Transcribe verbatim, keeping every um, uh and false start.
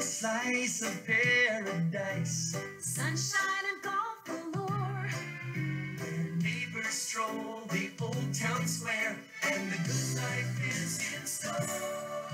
slice of paradise. Sunshine and golf galore. Where neighbors stroll the old town square, and the good life is in store.